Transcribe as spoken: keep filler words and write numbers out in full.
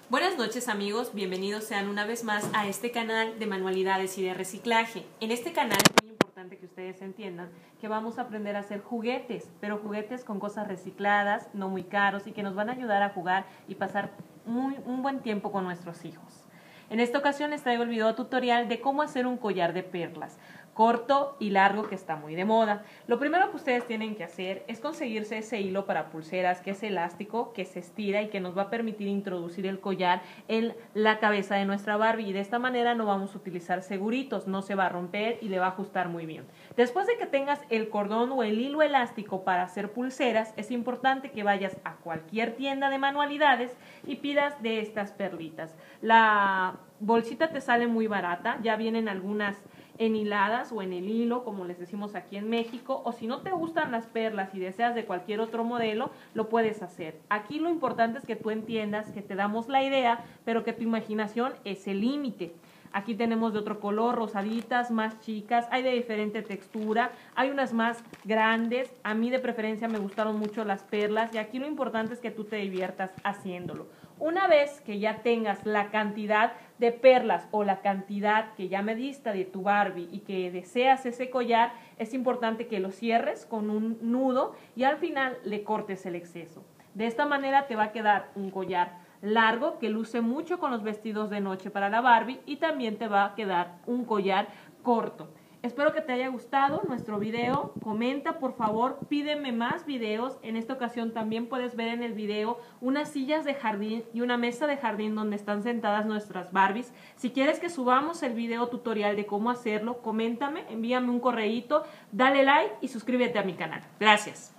Buenas noches amigos, bienvenidos sean una vez más a este canal de manualidades y de reciclaje. En este canal es muy importante que ustedes entiendan que vamos a aprender a hacer juguetes, pero juguetes con cosas recicladas, no muy caros y que nos van a ayudar a jugar y pasar muy, un buen tiempo con nuestros hijos. En esta ocasión les traigo el video tutorial de cómo hacer un collar de perlas, corto y largo que está muy de moda. Lo primero que ustedes tienen que hacer es conseguirse ese hilo para pulseras que es elástico, que se estira y que nos va a permitir introducir el collar en la cabeza de nuestra Barbie y de esta manera no vamos a utilizar seguritos, no se va a romper y le va a ajustar muy bien. Después de que tengas el cordón o el hilo elástico para hacer pulseras, es importante que vayas a cualquier tienda de manualidades y pidas de estas perlitas. La bolsita te sale muy barata, ya vienen algunas enhiladas o en el hilo, como les decimos aquí en México, o si no te gustan las perlas y deseas de cualquier otro modelo, lo puedes hacer. Aquí lo importante es que tú entiendas que te damos la idea, pero que tu imaginación es el límite. Aquí tenemos de otro color, rosaditas, más chicas, hay de diferente textura, hay unas más grandes, a mí de preferencia me gustaron mucho las perlas y aquí lo importante es que tú te diviertas haciéndolo. Una vez que ya tengas la cantidad de perlas o la cantidad que ya mediste de tu Barbie y que deseas ese collar, es importante que lo cierres con un nudo y al final le cortes el exceso. De esta manera te va a quedar un collar largo que luce mucho con los vestidos de noche para la Barbie y también te va a quedar un collar corto. Espero que te haya gustado nuestro video, comenta por favor, pídeme más videos. En esta ocasión también puedes ver en el video unas sillas de jardín y una mesa de jardín donde están sentadas nuestras Barbies. Si quieres que subamos el video tutorial de cómo hacerlo, coméntame, envíame un correíto, dale like y suscríbete a mi canal. Gracias.